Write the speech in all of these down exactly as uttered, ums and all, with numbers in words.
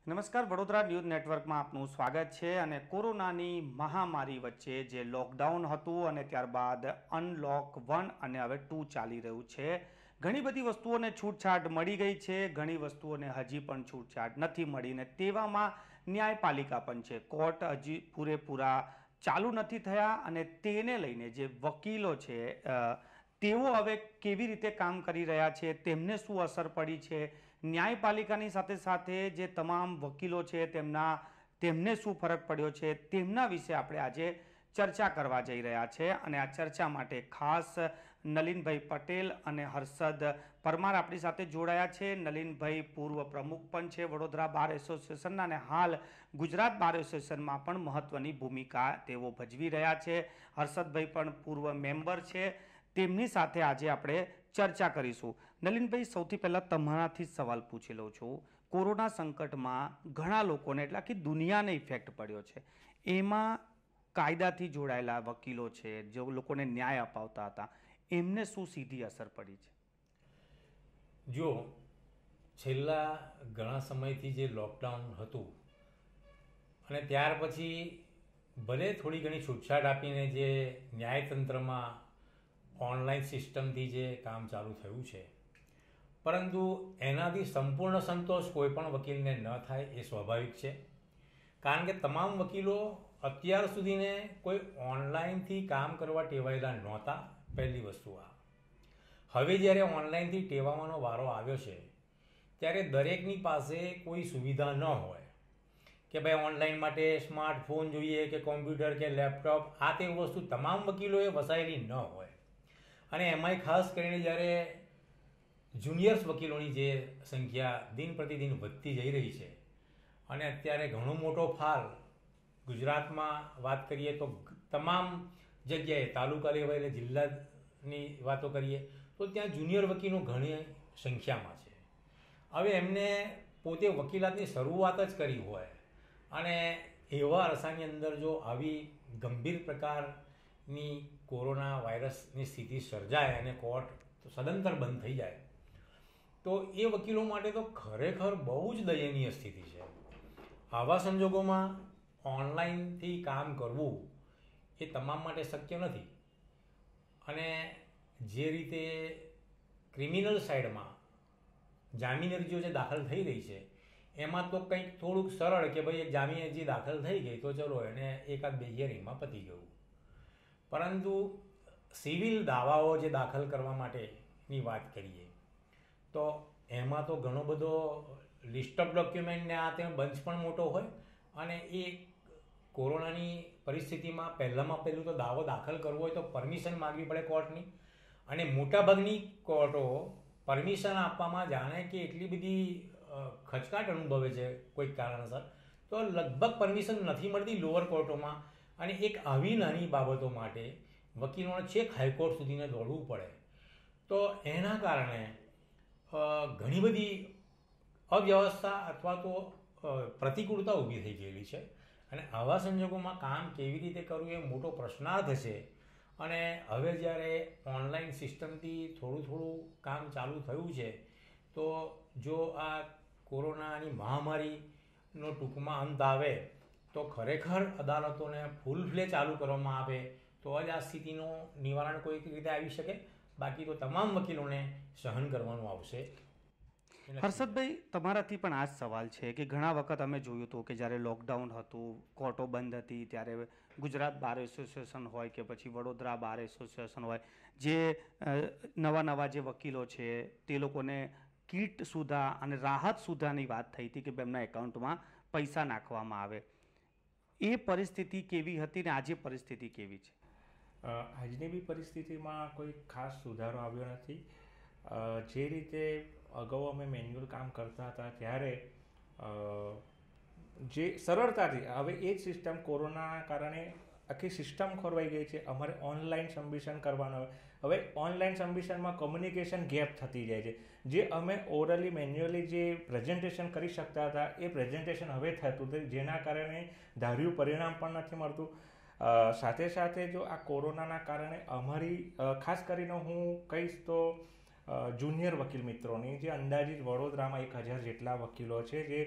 નમસ્કાર, વડોદરા ન્યૂઝ નેટવર્કમાં આપનું સ્વાગત છે. અને કોરોનાની મહામારી વચ્ચે જે લોકડાઉન હતું અને ત્યારબાદ અનલોક વન અને હવે ટુ ચાલી રહ્યું છે, ઘણી બધી વસ્તુઓને છૂટછાટ મળી ગઈ છે, ઘણી વસ્તુઓને હજી પણ છૂટછાટ નથી મળી. ને તેવામાં ન્યાયપાલિકા પણ છે, કોર્ટ હજી પૂરેપૂરા ચાલુ નથી થયા અને તેને લઈને જે વકીલો છે તેઓ હવે કેવી રીતે કામ કરી રહ્યા છે, તેમને શું અસર પડી છે, ન્યાયપાલિકાની સાથે સાથે જે તમામ વકીલો છે તેમના તેમને શું ફરક પડ્યો છે, તેમના વિશે આપણે આજે ચર્ચા કરવા જઈ રહ્યા છે. અને આ ચર્ચા માટે ખાસ નલિનભાઈ પટેલ અને હર્ષદ પરમાર આપણી સાથે જોડાયા છે. નલિનભાઈ પૂર્વ પ્રમુખ પણ છે વડોદરા બાર એસોસિએશનના અને હાલ ગુજરાત બાર એસોસિએશનમાં પણ મહત્વની ભૂમિકા તેઓ ભજવી રહ્યા છે. હર્ષદભાઈ પણ પૂર્વ મેમ્બર છે. તેમની સાથે આજે આપણે ચર્ચા કરીશું. નલિનભાઈ, સૌથી પહેલાં તમારાથી જ સવાલ પૂછી લઉં છું. કોરોના સંકટમાં ઘણા લોકોને એટલે આખી દુનિયાને ઇફેક્ટ પડ્યો છે. એમાં કાયદાથી જોડાયેલા વકીલો છે, જે લોકોને ન્યાય અપાવતા હતા, એમને શું સીધી અસર પડી છે? જો છેલ્લા ઘણા સમયથી જે લોકડાઉન હતું અને ત્યાર પછી ભલે થોડી ઘણી છૂટછાટ આપીને જે ન્યાયતંત્રમાં ઓનલાઈન સિસ્ટમથી જે કામ ચાલુ થયું છે, પરંતુ એનાથી સંપૂર્ણ સંતોષ કોઈ પણ વકીલને ન થાય એ સ્વાભાવિક છે. કારણ કે તમામ વકીલો અત્યાર સુધીને કોઈ ઓનલાઈનથી કામ કરવા ટેવાયેલા નહોતા. પહેલી વસ્તુ આ. હવે જ્યારે ઓનલાઈનથી ટેવાવાનો વારો આવ્યો છે ત્યારે દરેકની પાસે કોઈ સુવિધા ન હોય કે ભાઈ ઓનલાઈન માટે સ્માર્ટફોન જોઈએ કે કોમ્પ્યુટર કે લેપટોપ, આ તે વસ્તુ તમામ વકીલોએ વસાયેલી ન હોય. અને એમાંય ખાસ કરીને જ્યારે જુનિયર્સ વકીલોની જે સંખ્યા દિન પ્રતિદિન વધતી જઈ રહી છે અને અત્યારે ઘણો મોટો ફાલ ગુજરાતમાં વાત કરીએ તો તમામ જગ્યાએ તાલુકા લેવલે, જિલ્લાની વાતો કરીએ તો ત્યાં જુનિયર વકીલો ઘણી સંખ્યામાં છે. હવે એમને પોતે વકીલાતની શરૂઆત જ કરી હોય અને એવા અરસાની અંદર જો આવી ગંભીર પ્રકારની કોરોના વાયરસની સ્થિતિ સર્જાય અને કોર્ટ સદંતર બંધ થઈ જાય તો એ વકીલો માટે તો ખરેખર બહુ જ દયનીય સ્થિતિ છે. આવા સંજોગોમાં ઓનલાઈનથી કામ કરવું એ તમામ માટે શક્ય નથી. અને જે રીતે ક્રિમિનલ સાઈડમાં જામીન અરજીઓ જે દાખલ થઈ રહી છે એમાં તો કંઈક થોડુંક સરળ કે ભાઈ એક જામીન અરજી દાખલ થઈ ગઈ તો ચલો એને એકાદ બે હિયરિંગમાં પતી ગયું. પરંતુ સિવિલ દાવાઓ જે દાખલ કરવા માટેની વાત કરીએ તો એમાં તો ઘણો બધો લિસ્ટ ઓફ ડોક્યુમેન્ટને આ તે બંચ પણ મોટો હોય અને એ કોરોનાની પરિસ્થિતિમાં પહેલાંમાં પહેલું તો દાવો દાખલ કરવો હોય તો પરમિશન માગવી પડે કોર્ટની. અને મોટાભાગની કોર્ટો પરમિશન આપવામાં જાણે કે એટલી બધી ખચકાટ અનુભવે છે કોઈક કારણસર, તો લગભગ પરમિશન નથી મળતી લોઅર કોર્ટોમાં. અને એક આવી નાની બાબતો માટે વકીલોને છેક હાઈકોર્ટ સુધીને દોડવું પડે. તો એના કારણે ઘણી બધી અવ્યવસ્થા અથવા તો પ્રતિકૂળતા ઊભી થઈ ગયેલી છે. અને આવા સંજોગોમાં કામ કેવી રીતે કરવું એ મોટો પ્રશ્નાર્થ છે. અને હવે જ્યારે ઓનલાઈન સિસ્ટમથી થોડું થોડું કામ ચાલુ થયું છે તો જો આ કોરોનાની મહામારીનો ટૂંકમાં અંત આવે તો ખરેખર અદાલતોને ફૂલ ફ્લે ચાલુ કરવામાં આવે તો જ આ સ્થિતિનું નિવારણ કોઈક રીતે આવી શકે. બાકી તો તમામ વકીલોને સહન કરવાનું આવશે. હર્ષદભાઈ, તમારાથી પણ આ જ સવાલ છે કે ઘણા વખત અમે જોયું હતું કે જ્યારે લોકડાઉન હતું, કોર્ટો બંધ હતી, ત્યારે ગુજરાત બાર એસોસિએશન હોય કે પછી વડોદરા બાર એસોસિએશન હોય, જે નવા નવા જે વકીલો છે તે લોકોને કીટ સુધા અને રાહત સુધાની વાત થઈ હતી કે એમના એકાઉન્ટમાં પૈસા નાખવામાં આવે. એ પરિસ્થિતિ કેવી હતી ને આજે પરિસ્થિતિ કેવી છે? આજની બી પરિસ્થિતિમાં કોઈ ખાસ સુધારો આવ્યો નથી. જે રીતે અગાઉ અમે મેન્યુઅલ કામ કરતા હતા ત્યારે જે સરળતાથી, હવે એ જ સિસ્ટમ કોરોનાના કારણે આખી સિસ્ટમ ખોરવાઈ ગઈ છે. અમારે ઓનલાઈન સબમિશન કરવાનું હવે ઓનલાઈન સબમિશનમાં કમ્યુનિકેશન ગેપ થતી જાય છે. જે અમે ઓરલી મેન્યુઅલી જે પ્રેઝન્ટેશન કરી શકતા હતા એ પ્રેઝન્ટેશન હવે થતું હતું, જેના કારણે ધાર્યું પરિણામ પણ નથી મળતું. સાથે સાથે જો આ કોરોનાના કારણે અમારી ખાસ કરીને હું કહીશ તો જુનિયર વકીલ મિત્રોની, જે અંદાજિત વડોદરામાં એક હજાર જેટલા વકીલો છે જે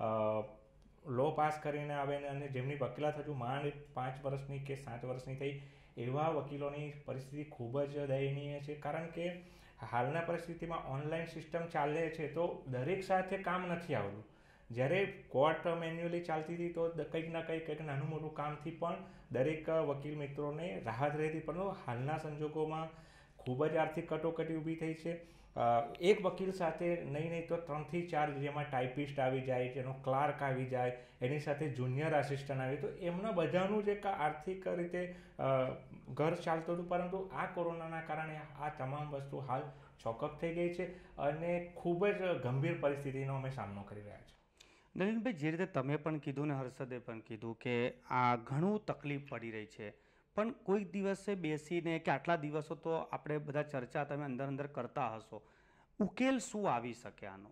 લો પાસ કરીને આવે અને જેમની વકીલાત હજુ માંડ પાંચ વર્ષની કે સાત વર્ષની થઈ, એવા વકીલોની પરિસ્થિતિ ખૂબ જ દયનીય છે. કારણ કે હાલના પરિસ્થિતિમાં ઓનલાઈન સિસ્ટમ ચાલે છે તો દરેક સાથે કામ નથી આવતું. જ્યારે કોર્ટ મેન્યુઅલી ચાલતી હતી તો કંઈક ના કંઈક કંઈક નાનું મોટું કામથી પણ દરેક વકીલ મિત્રોને રાહત રહેતી, પરંતુ હાલના સંજોગોમાં ખૂબ જ આર્થિક કટોકટી ઊભી થઈ છે. એક વકીલ સાથે નહીં નહીં તો ત્રણથી ચાર, જેમાં ટાઈપિસ્ટ આવી જાય, જેનો ક્લાર્ક આવી જાય, એની સાથે જુનિયર આસિસ્ટન્ટ આવી, તો એમના બધાનું જે આર્થિક રીતે ઘર ચાલતું હતું. પરંતુ આ કોરોનાના કારણે આ તમામ વસ્તુ હાલ ચોકઅપ થઈ ગઈ છે અને ખૂબ જ ગંભીર પરિસ્થિતિનો અમે સામનો કરી રહ્યા છીએ. નલિનભાઈ, જે રીતે તમે પણ કીધું ને હર્ષદે પણ કીધું કે આ ઘણું તકલીફ પડી રહી છે, પણ કોઈક દિવસે બેસીને કે આટલા દિવસો તો આપણે બધા ચર્ચા તમે અંદર અંદર કરતા હશો, ઉકેલ શું આવી શકે આનો?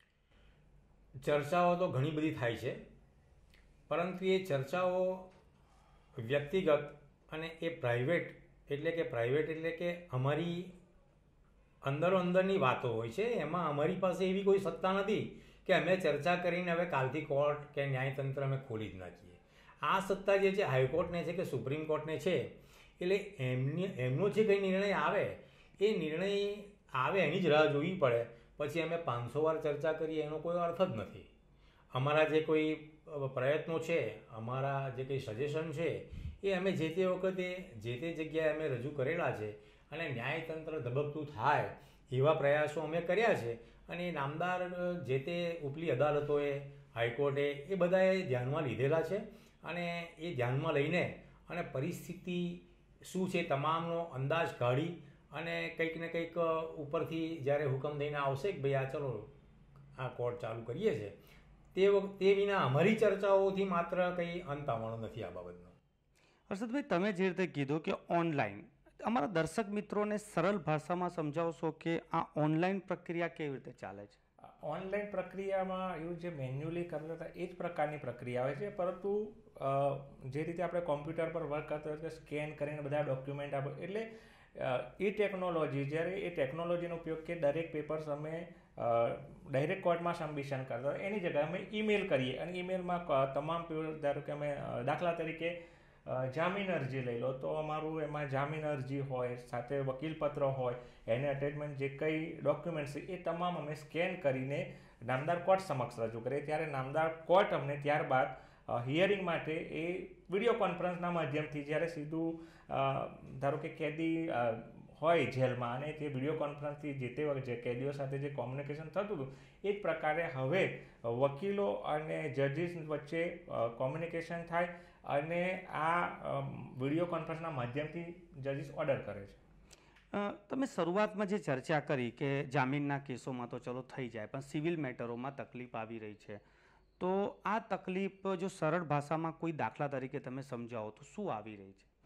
ચર્ચાઓ તો ઘણી બધી થાય છે, પરંતુ એ ચર્ચાઓ વ્યક્તિગત અને એ પ્રાઇવેટ, એટલે કે પ્રાઇવેટ એટલે કે અમારી અંદરો અંદરની વાતો હોય છે. એમાં અમારી પાસે એવી કોઈ સત્તા નથી કે અમે ચર્ચા કરીને હવે કાલથી કોર્ટ કે ન્યાયતંત્ર અમે ખોલી જ નાખીએ. આ સત્તા જે છે હાઈકોર્ટને છે કે સુપ્રીમ કોર્ટને છે, એટલે એમની એમનો જે કંઈ નિર્ણય આવે એ નિર્ણય આવે એની જ રાહ જોવી પડે. પછી અમે પાંચસો વાર ચર્ચા કરીએ એનો કોઈ અર્થ જ નથી. અમારા જે કોઈ પ્રયત્નો છે, અમારા જે કંઈ સજેશન છે, એ અમે જે તે વખતે જે તે જગ્યાએ અમે રજૂ કરેલા છે અને ન્યાયતંત્ર ધબકતું થાય એવા પ્રયાસો અમે કર્યા છે. અને નામદાર જે તે ઉપલી અદાલતોએ, હાઈકોર્ટે એ બધાએ ધ્યાનમાં લીધેલા છે અને એ ધ્યાનમાં લઈને અને પરિસ્થિતિ શું છે તમામનો અંદાજ કાઢી અને કંઈક ને કંઈક ઉપરથી જ્યારે હુકમ થઈને આવશે કે ભાઈ આ ચલો આ કોર્ટ ચાલુ કરીએ છીએ, તે વખતે તે વિના અમારી ચર્ચાઓથી માત્ર કંઈ અંત આવવાનો નથી આ બાબતનો. હર્ષદભાઈ, તમે જે રીતે કીધું કે ઓનલાઈન, અમારા દર્શક મિત્રોને સરળ ભાષામાં સમજાવશો કે આ ઓનલાઈન પ્રક્રિયા કેવી રીતે ચાલે છે? ઓનલાઈન પ્રક્રિયામાં એવું જે મેન્યુઅલી કરતા હતા એ જ પ્રકારની પ્રક્રિયા આવે છે, પરંતુ જે રીતે આપણે કોમ્પ્યુટર પર વર્ક કરતા હોય કે સ્કેન કરીને બધા ડોક્યુમેન્ટ આપે, એટલે એ ટેકનોલોજી, જ્યારે એ ટેકનોલોજીનો ઉપયોગ કે દરેક પેપર્સ અમે ડાયરેક્ટ કોર્ટમાં સબમિશન કરતા હોય એની જગ્યાએ અમે ઈમેલ કરીએ અને ઈમેલમાં તમામ, ધારો કે અમે દાખલા તરીકે જામીન અરજી લઈ લો તો અમારું એમાં જામીન અરજી હોય, સાથે વકીલપત્ર હોય, એને અટેચમેન્ટ જે કંઈ ડોક્યુમેન્ટ્સ એ તમામ અમે સ્કેન કરીને નામદાર કોર્ટ સમક્ષ રજૂ કરીએ. ત્યારે નામદાર કોર્ટ અમને ત્યારબાદ હિયરિંગ માટે એ વિડીયો કોન્ફરન્સના માધ્યમથી, જ્યારે સીધું ધારો કે કેદી હોય જેલમાં અને તે વિડીયો કોન્ફરન્સથી જે તે જે કેદીઓ સાથે જે કોમ્યુનિકેશન થતું હતું એ જ પ્રકારે હવે વકીલો અને જજીસ વચ્ચે કોમ્યુનિકેશન થાય અને આ વિડીયો કોન્ફરન્સના માધ્યમથી જજીસ ઓર્ડર કરે છે. તમે શરૂઆતમાં જે ચર્ચા કરી કે જામીનના કેસોમાં તો ચલો થઈ જાય, પણ સિવિલ મેટરોમાં તકલીફ આવી રહી છે, તો આ તકલીફ જો સરળ ભાષામાં કોઈ દાખલા તરીકે તમે સમજાવો તો શું આવી રહી છે?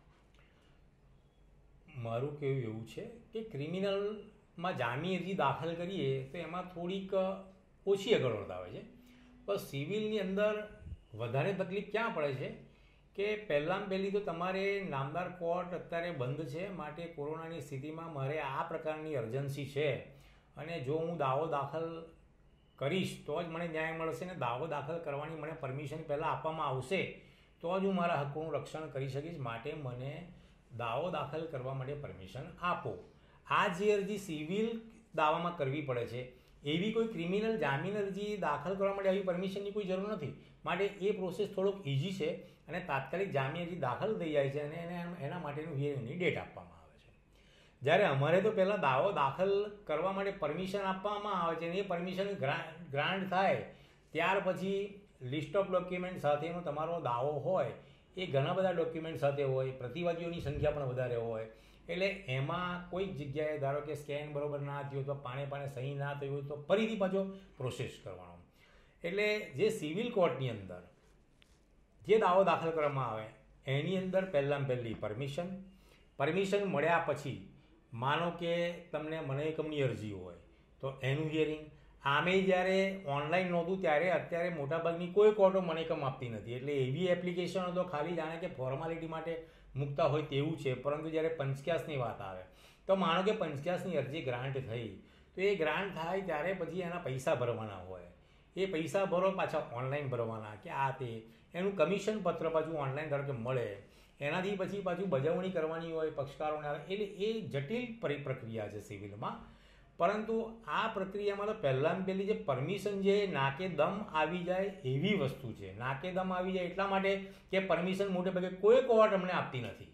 મારું કહેવું એવું છે કે ક્રિમિનલમાં જામીન અરજી દાખલ કરીએ તો એમાં થોડીક ઓછી અગવડ આવે છે, પણ સિવિલની અંદર વધારે તકલીફ ક્યાં પડે છે કે પહેલાં પહેલી તો તમારે નામદાર કોર્ટ અત્યારે બંધ છે, માટે કોરોનાની સ્થિતિમાં મારે આ પ્રકારની અર્જન્સી છે અને જો હું દાવો દાખલ કરીશ તો જ મને ન્યાય મળશે ને દાવો દાખલ કરવાની મને પરમિશન પહેલાં આપવામાં આવશે તો જ હું મારા હકોનું રક્ષણ કરી શકીશ. માટે મને દાવો દાખલ કરવા માટે પરમિશન આપો. આ જે અરજી સિવિલ દાવામાં કરવી પડે છે, એવી કોઈ ક્રિમિનલ જામીન અરજી દાખલ કરવા માટે આવી પરમિશનની કોઈ જરૂર નથી. માટે એ પ્રોસેસ થોડોક ઇઝી છે અને તાત્કાલિક જામીન અરજી દાખલ થઈ જાય છે અને એને એના માટેનું હિયરિંગની ડેટ આપવામાં આવે છે. જ્યારે અમારે તો પહેલાં દાવો દાખલ કરવા માટે પરમિશન આપવામાં આવે છે અને એ પરમિશન ગ્રાન્ટ થાય ત્યાર પછી લિસ્ટ ઓફ ડોક્યુમેન્ટ સાથેનો તમારો દાવો હોય એ ઘણા બધા ડોક્યુમેન્ટ સાથે હોય, પ્રતિવાદીઓની સંખ્યા પણ વધારે હોય, એટલે એમાં કોઈક જગ્યાએ ધારો કે સ્કેન બરોબર ના થયું તો પાણે પાણે સહી ના થયું હોય તો ફરીથી પાછો પ્રોસેસ કરવાનો. એટલે જે સિવિલ કોર્ટની અંદર જે દાવો દાખલ કરવામાં આવે એની અંદર પહેલાં પહેલી પરમિશન પરમિશન મળ્યા પછી માનો કે તમને મનાઈકમની અરજી હોય તો એનું હિયરિંગ. આમે જ્યારે ઓનલાઈન નહોતું ત્યારે અત્યારે મોટાભાગની કોઈ કોર્ટો મનાઈકમ આપતી નથી, એટલે એવી એપ્લિકેશનો તો ખાલી જાણે કે ફોર્માલિટી માટે મૂકતા હોય તેવું છે. પરંતુ જ્યારે પંચક્યાસની વાત આવે તો માનો કે પંચક્યાસની અરજી ગ્રાન્ટ થઈ તો એ ગ્રાન્ટ થાય ત્યારે પછી એના પૈસા ભરવાના હોય, એ પૈસા ભરો પાછા ઓનલાઈન ભરવાના કે આ તે એનું કમિશન પત્ર પાછું ઓનલાઈન ધારો કે મળે, એનાથી પછી પાછું બજાવણી કરવાની હોય પક્ષકારોને, એટલે એ જટિલ પરી પ્રક્રિયા છે સિવિલમાં. પરંતુ આ પ્રક્રિયામાં તો પહેલાં પહેલી જે પરમિશન જે નાકે દમ આવી જાય એવી વસ્તુ છે. નાકે દમ આવી જાય એટલા માટે કે પરમિશન મોટે ભાગે કોઈ કોર્ટ અમને આપતી નથી.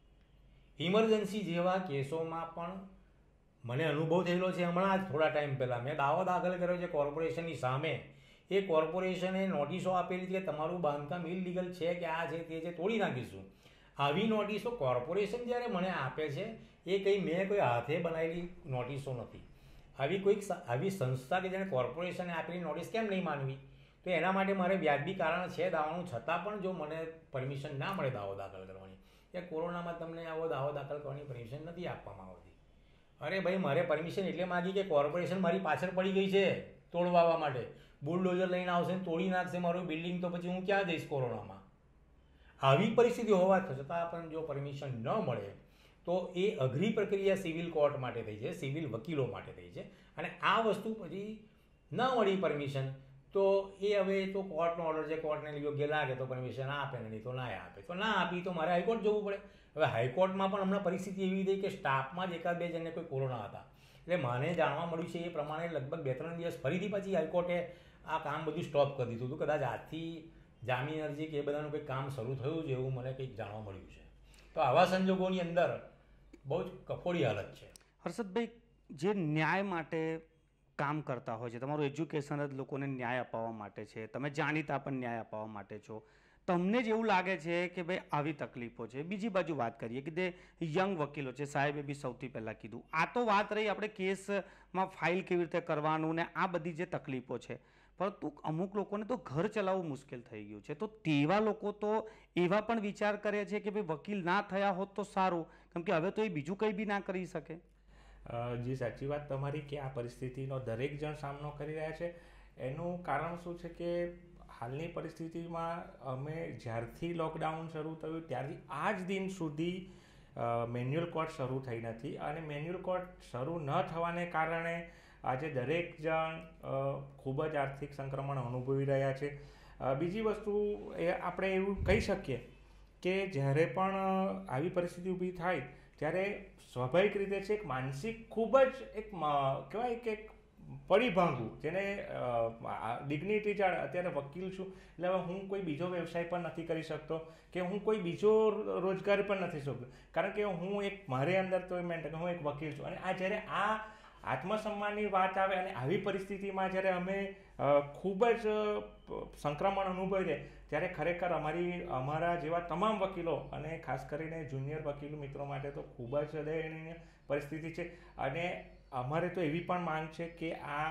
ઇમરજન્સી જેવા કેસોમાં પણ મને અનુભવ થયેલો છે. હમણાં જ થોડા ટાઈમ પહેલાં મેં દાવો દાખલ કર્યો છે કોર્પોરેશનની સામે. એ કોર્પોરેશને નોટિસો આપેલી છે કે તમારું બાંધકામ ઇલીગલ છે કે આ છે તે છે, તોડી નાખીશું. આવી નોટિસો કોર્પોરેશન જ્યારે મને આપે છે એ કંઈ મેં કોઈ હાથે બનાવેલી નોટિસો નથી. આવી કોઈક આવી સંસ્થા કે જેને કોર્પોરેશને આપેલી નોટિસ કેમ નહીં માનવી? તો એના માટે મારે વ્યાજબી કારણ છે દાવાનું, છતાં પણ જો મને પરમિશન ના મળે દાવો દાખલ કરવાની, કે કોરોનામાં તમને આવો દાવો દાખલ કરવાની પરમિશન નથી આપવામાં આવતી. અરે ભાઈ, મારે પરમિશન એટલે માગી કે કોર્પોરેશન મારી પાછળ પડી ગઈ છે તોડવા માટે, બુલડોઝર લઈને આવશે ને તોડી નાખશે મારું બિલ્ડિંગ, તો પછી હું ક્યાં જઈશ કોરોનામાં? આવી પરિસ્થિતિ હોવા છતાં પણ જો પરમિશન ન મળે તો એ અઘરી પ્રક્રિયા સિવિલ કોર્ટ માટે થઈ છે, સિવિલ વકીલો માટે થઈ છે. અને આ વસ્તુ પછી ન મળી પરમિશન તો એ હવે તો કોર્ટનો ઓર્ડર છે, કોર્ટને યોગ્ય લાગે તો પરમિશન આપે, નહીં તો ના આપે. તો ના આપી તો મારે હાઈકોર્ટ જવું પડે. હવે હાઈકોર્ટમાં પણ હમણાં પરિસ્થિતિ એવી થઈ કે સ્ટાફમાં જ એકાદ બે જણને કોઈ કોરોના હતા, એટલે મને જાણવા મળ્યું છે એ પ્રમાણે લગભગ બે ત્રણ દિવસ ફરીથી પછી હાઈકોર્ટે આ કામ બધું સ્ટોપ કરી દીધું હતું. કદાચ આજથી જામીન અરજી કે એ બધાનું કંઈક કામ શરૂ થયું છે એવું મને કંઈક જાણવા મળ્યું છે. તો આવા સંજોગોની અંદર બહુ જ કફોડી હાલત છે. હર્ષદભાઈ, જે ન્યાય માટે કામ કરતા હોય છે, તમારું એજ્યુકેશન જ લોકોને ન્યાય અપાવવા માટે છે, તમે જાણીતા પણ ન્યાય અપાવવા માટે છો, તમને જ એવું લાગે છે કે ભાઈ આવી તકલીફો છે. બીજી બાજુ વાત કરીએ કે તે યંગ વકીલો છે, સાહેબે બી સૌથી પહેલાં કીધું, આ તો વાત રહી આપણે કેસમાં ફાઇલ કેવી રીતે કરવાનું ને આ બધી જે તકલીફો છે, પરંતુ અમુક લોકોને તો ઘર ચલાવવું મુશ્કેલ થઈ ગયું છે. તો તેવા લોકો તો એવા પણ વિચાર કરે છે કે ભાઈ વકીલ ના થયા હોત તો સારું, કેમ કે હવે તો એ બીજું કંઈ બી ના કરી શકે. જી, સાચી વાત તમારી કે આ પરિસ્થિતિનો દરેક જણ સામનો કરી રહ્યા છે. એનું કારણ શું છે કે હાલની પરિસ્થિતિમાં અમે જ્યારથી લોકડાઉન શરૂ થયું ત્યારથી આજ દિન સુધી મેન્યુઅલ કોર્ટ શરૂ થઈ નથી, અને મેન્યુઅલ કોર્ટ શરૂ ન થવાને કારણે આજે દરેક જણ ખૂબ જ આર્થિક સંક્રમણ અનુભવી રહ્યા છે. બીજી વસ્તુ એ આપણે એવું કહી શકીએ કે જ્યારે પણ આવી પરિસ્થિતિ ઊભી થાય ત્યારે સ્વાભાવિક રીતે છે એક માનસિક ખૂબ જ એક કહેવાય કે પડી ભાંગવું, જેને ડિગ્નિટી જાળ. અત્યારે વકીલ છું એટલે હવે હું કોઈ બીજો વ્યવસાય પણ નથી કરી શકતો કે હું કોઈ બીજો રોજગાર પણ નથી શકતો, કારણ કે હું એક મારી અંદર તો મેન્ટેન હું એક વકીલ છું. અને આ જ્યારે આ આત્મસન્માનની વાત આવે અને આવી પરિસ્થિતિમાં જ્યારે અમે ખૂબ જ સંક્રમણ અનુભવીએ ત્યારે ખરેખર અમારી અમારા જેવા તમામ વકીલો અને ખાસ કરીને જુનિયર વકીલ મિત્રો માટે તો ખૂબ જ દયનીય પરિસ્થિતિ છે. અને અમારે તો એવી પણ માંગ છે કે આ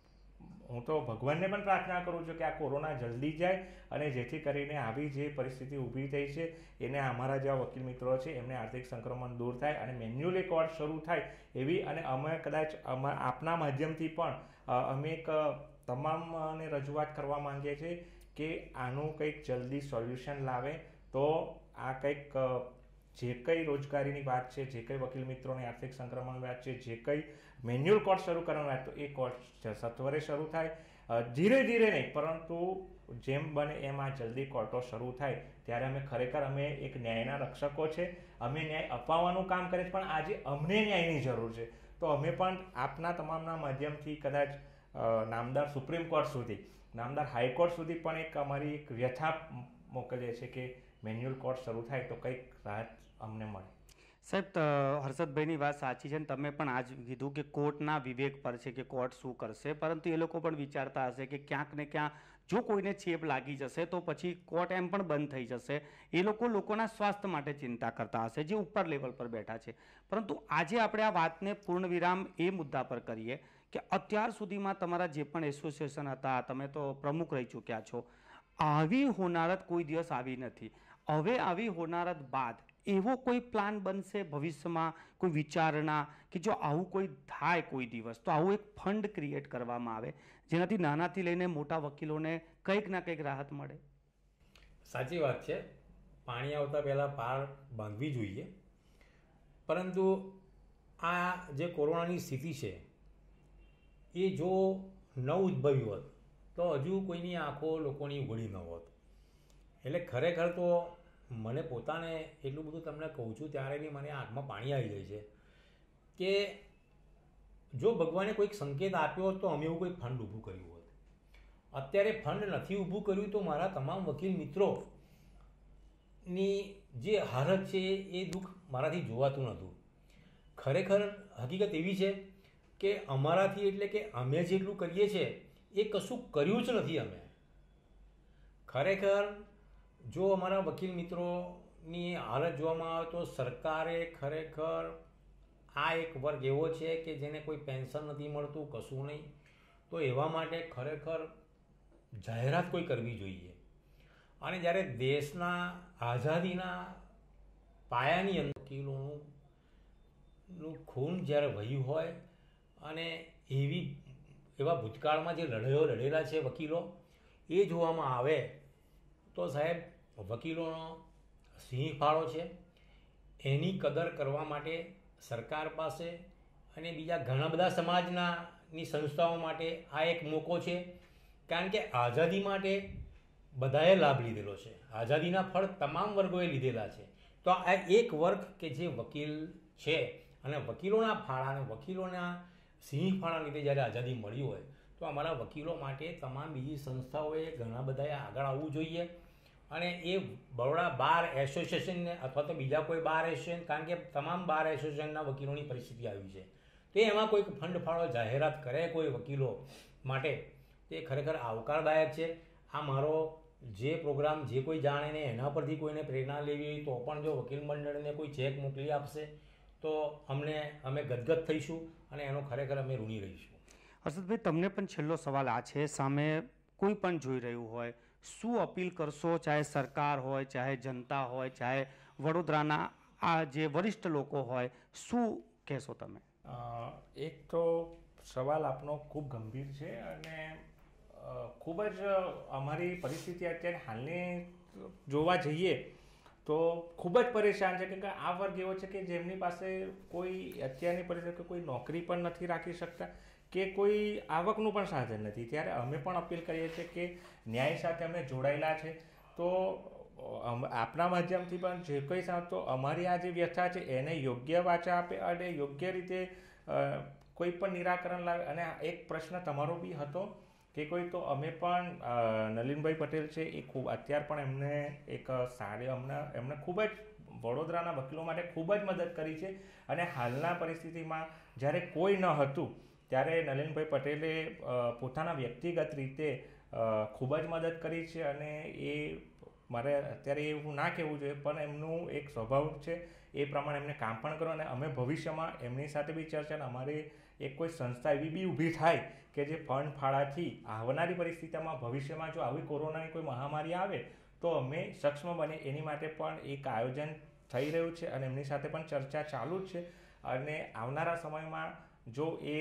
હું તો ભગવાનને પણ પ્રાર્થના કરું છું કે આ કોરોના જલ્દી જાય અને જેથી કરીને આવી જે પરિસ્થિતિ ઊભી થઈ છે એને અમારા જેવા વકીલ મિત્રો છે એમને આર્થિક સંક્રમણ દૂર થાય અને મેન્યુઅલી કોર્ટ શરૂ થાય એવી, અને અમે કદાચ આપના માધ્યમથી પણ અમે એક તમામને રજૂઆત કરવા માંગીએ છીએ કે આનું કંઈક જલ્દી સોલ્યુશન લાવે તો આ કંઈક જે કંઈ રોજગારીની વાત છે, જે કંઈ વકીલ મિત્રોની આર્થિક સંક્રમણ વાત છે, જે કંઈ મેન્યુઅલ કોર્ટ શરૂ કરવાની વાત, તો એ કોર્ટ સત્વરે શરૂ થાય. ધીરે ધીરે નહીં પરંતુ જેમ બને એમ આ જલ્દી કોર્ટો શરૂ થાય ત્યારે અમે ખરેખર અમે એક ન્યાયના રક્ષકો છે, અમે ન્યાય અપાવવાનું કામ કરીએ, પણ આજે અમને ન્યાયની જરૂર છે. તો અમે પણ આપના તમામના માધ્યમથી કદાચ નામદાર સુપ્રીમ કોર્ટ સુધી, નામદાર હાઈકોર્ટ સુધી પણ એક અમારી એક વ્યથા મોકલીએ છીએ કે મેન્યુઅલ કોર્ટ શરૂ થાય તો કંઈક રાહત અમને મળે. સાહેબ, હર્ષદભાઈની વાત સાચી છે ને તમે પણ આજ કીધું કે કોર્ટના વિવેક પર છે કે કોર્ટ શું કરશે, પરંતુ એ લોકો પણ વિચારતા હશે કે ક્યાંક ને ક્યાંક જો કોઈને ચેપ લાગી જશે તો પછી કોર્ટ એમ પણ બંધ થઈ જશે. એ લોકો લોકોના સ્વાસ્થ્ય માટે ચિંતા કરતા હશે જે ઉપર લેવલ પર બેઠા છે. પરંતુ આજે આપણે આ વાતને પૂર્ણ વિરામ એ મુદ્દા પર કરીએ કે અત્યાર સુધીમાં તમારા જે પણ એસોસિએશન હતા, તમે તો પ્રમુખ રહી ચૂક્યા છો, આવી હોનારત કોઈ દિવસ આવી નથી. હવે આવી હોનારત બાદ એવો કોઈ પ્લાન બનશે ભવિષ્યમાં, કોઈ વિચારણા કે જો આવું કોઈ થાય કોઈ દિવસ તો આવું એક ફંડ ક્રિએટ કરવામાં આવે જેનાથી નાનાથી લઈને મોટા વકીલોને કંઈક ના કંઈક રાહત મળે? સાચી વાત છે, પાણી આવતા પહેલાં પાર બાંધવી જોઈએ. પરંતુ આ જે કોરોનાની સ્થિતિ છે એ જો ન ઉદ્ભવ્યું હોત તો હજુ કોઈની આંખો લોકોની ઉઘડી ન હોત. એટલે ખરેખર તો મને પોતાને એટલું બધું તમને કહું છું ત્યારે બી મને આંખમાં પાણી આવી જાય છે કે જો ભગવાને કોઈક સંકેત આપ્યો હોત તો અમે એવું કોઈ ફંડ ઊભું કર્યું હોત. અત્યારે ફંડ નથી ઊભું કર્યું તો મારા તમામ વકીલ મિત્રોની જે હાલત છે એ દુઃખ મારાથી જોવાતું નહોતું. ખરેખર હકીકત એવી છે કે અમારાથી એટલે કે અમે જેટલું કરીએ છીએ એ કશું કર્યું જ નથી અમે. ખરેખર જો અમારા વકીલ મિત્રોની હાલત જોવામાં આવે તો સરકારે ખરેખર આ એક વર્ગ એવો છે કે જેને કોઈ પેન્શન નથી મળતું, કશું નહીં, તો એવા માટે ખરેખર જાહેરાત કોઈ કરવી જોઈએ. અને જ્યારે દેશના આઝાદીના પાયાની અંદર વકીલોનું નું ખૂન જ્યારે વહ્યું હોય અને એવી એવા ભૂતકાળમાં જે લડાઈઓ લડેલા છે વકીલો એ જોવામાં આવે તો સાહેબ વકીલોનો સિંહ ફાળો છે. એની કદર કરવા માટે સરકાર પાસે અને બીજા ઘણા બધા સમાજના ની સંસ્થાઓ માટે આ એક મોકો છે. કારણ કે આઝાદી માટે બધાએ લાભ લીધેલો છે, આઝાદીના ફળ તમામ વર્ગોએ લીધેલા છે. તો આ એક વર્ગ કે જે વકીલ છે અને વકીલોના ફાળા અને વકીલોના સિંહ ફાળા લીધે જ્યારે આઝાદી મળી હોય તો અમારા વકીલો માટે તમામ બીજી સંસ્થાઓએ ઘણા બધાએ આગળ આવવું જોઈએ. અને એ બરોડા બાર એસોસિએશનને અથવા તો બીજા કોઈ બાર એસોસિએશન, કારણ કે તમામ બાર એસોસિએશનના વકીલોની પરિસ્થિતિ આવી છે, તો એમાં કોઈ ફંડ ફાળો જાહેરાત કરે કોઈ વકીલો માટે તે ખરેખર આવકારદાયક છે. આ મારો જે પ્રોગ્રામ જે કોઈ જાણે ને એના પરથી કોઈને પ્રેરણા લેવી હોય તો પણ જો વકીલ મંડળને કોઈ ચેક મોકલી આપશે તો અમને અમે ગદગદ થઈશું અને એનો ખરેખર અમે ઋણી રહીશું. હર્ષદભાઈ, તમને પણ છેલ્લો સવાલ આ છે, સામે કોઈ પણ જોઈ રહ્યું હોય, શું અપીલ કરશો? ચાહે સરકાર હોય, ચાહે જનતા હોય, ચાહે વડોદરાના આ જે વરિષ્ઠ લોકો હોય, શું કહેશો તમે? એક તો સવાલ આપનો ખૂબ ગંભીર છે અને ખૂબ જ અમારી પરિસ્થિતિ અત્યારે હાલની જોવા જઈએ તો ખૂબ જ પરેશાન છે. કેમ કે આ વર્ગ એવો છે કે જેમની પાસે કોઈ અત્યારની પરિસ્થિતિ કોઈ નોકરી પણ નથી રાખી શકતા કે કોઈ આવકનું પણ સાધન નથી. ત્યારે અમે પણ અપીલ કરીએ છીએ કે ન્યાય સાથે અમે જોડાયેલા છે તો આપણા માધ્યમથી પણ જે કોઈ સાથ તો અમારી આ જે વ્યથા છે એને યોગ્ય વાચા આપે અને યોગ્ય રીતે કોઈ પણ નિરાકરણ લાવે. અને એક પ્રશ્ન તમારો બી હતો કે કોઈ તો અમે પણ નલિનભાઈ પટેલ છે એ ખૂબ અત્યાર પણ એમને એક સારી અમને એમને ખૂબ જ વડોદરાના વકીલો માટે ખૂબ જ મદદ કરી છે. અને હાલના પરિસ્થિતિમાં જ્યારે કોઈ ન હતું ત્યારે નલિનભાઈ પટેલે પોતાના વ્યક્તિગત રીતે ખૂબ જ મદદ કરી છે. અને એ મારે અત્યારે એવું ના કહેવું જોઈએ પણ એમનું એક સ્વભાવ છે એ પ્રમાણે એમને કામ પણ કરો. અને અમે ભવિષ્યમાં એમની સાથે બી ચર્ચા, અમારે એક કોઈ સંસ્થા એવી બી ઊભી થાય કે જે ફંડ ફાળાથી આવનારી પરિસ્થિતિમાં ભવિષ્યમાં જો આવી કોરોનાની કોઈ મહામારી આવે તો અમે સક્ષમ બને એની માટે પણ એક આયોજન થઈ રહ્યું છે અને એમની સાથે પણ ચર્ચા ચાલુ જ છે. અને આવનારા સમયમાં જો એ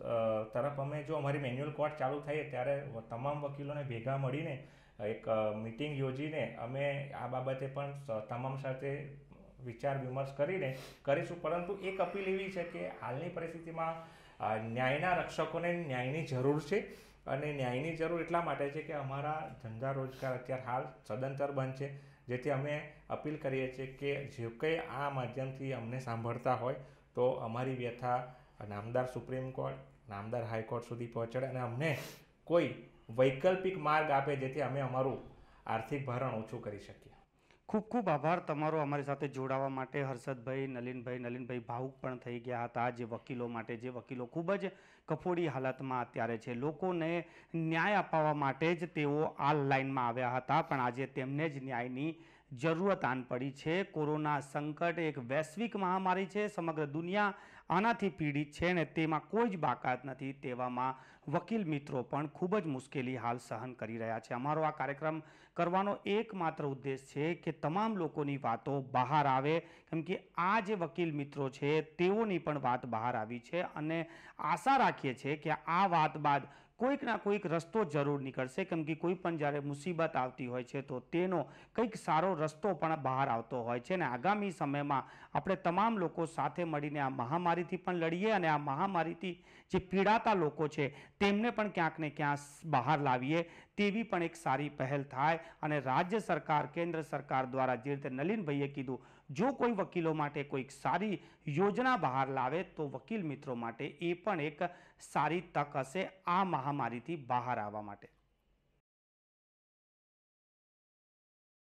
તરફ અમે જો અમારી મેન્યુઅલ કોર્ટ ચાલુ થાય ત્યારે તમામ વકીલોને ભેગા મળીને એક મિટિંગ યોજીને અમે આ બાબતે પણ તમામ સાથે વિચાર વિમર્શ કરીને કરીશું. પરંતુ એક અપીલ એવી છે કે હાલની પરિસ્થિતિમાં ન્યાયના રક્ષકોને ન્યાયની જરૂર છે. અને ન્યાયની જરૂર એટલા માટે છે કે અમારા ધંધા રોજગાર અત્યારે હાલ સદંતર બંધ છે. જેથી અમે અપીલ કરીએ છીએ કે જે કંઈ આ માધ્યમથી અમને સાંભળતા હોય તો અમારી વ્યથા નામદાર સુપ્રીમ કોર્ટ, નામદાર હાઈકોર્ટ સુધી પહોંચાડે અને અમને કોઈ વૈકલ્પિક માર્ગ આપે જેથી અમે અમારું આર્થિક ભારણ ઓછું કરી શકીએ. ખૂબ ખૂબ આભાર તમારો અમારી સાથે જોડાવા માટે હર્ષદભાઈ, નલિનભાઈ. નલિનભાઈ ભાવુક પણ થઈ ગયા હતા જે વકીલો માટે, જે વકીલો ખૂબ જ કફોડી હાલતમાં અત્યારે છે. લોકોને ન્યાય અપાવવા માટે જ તેઓ આ લાઇનમાં આવ્યા હતા, પણ આજે તેમને જ ન્યાયની જરૂરત આન પડી છે. કોરોના સંકટ એક વૈશ્વિક મહામારી છે, સમગ્ર દુનિયા આનાથી પીડિત છે ને તેમાં કોઈ જ બાકાત નથી. તેવામાં વકીલ મિત્રો પણ ખૂબ જ મુશ્કેલી હાલ સહન કરી રહ્યા છે. અમારો આ કાર્યક્રમ કરવાનો એકમાત્ર ઉદ્દેશ છે કે તમામ લોકોની વાતો બહાર આવે, કેમ કે આ જે વકીલ મિત્રો છે તેઓની પણ વાત બહાર આવી છે અને આશા રાખીએ છીએ કે આ વાત બાદ કોઈક ના કોઈક રસ્તો જરૂર નીકળશે, કેમ કે કોઈ પણ જ્યારે મુસીબત આવતી હોય છે તો તેનો કંઈક સારો રસ્તો પણ બહાર આવતો હોય છે. અને આગામી સમયમાં આપણે તમામ લોકો સાથે મળીને આ મહામારીથી પણ લડીએ અને આ મહામારીથી જે પીડાતા લોકો છે તેમને પણ ક્યાંક ને ક્યાંક બહાર લાવીએ તેવી પણ એક સારી પહેલ થાય. અને રાજ્ય સરકાર, કેન્દ્ર સરકાર દ્વારા જે રીતે નલિનભાઈએ કીધું, જો કોઈ વકીલો માટે કોઈક સારી યોજના બહાર લાવે તો વકીલ મિત્રો માટે એ પણ એક સારી તક હશે આ મહામારીથી બહાર આવવા માટે.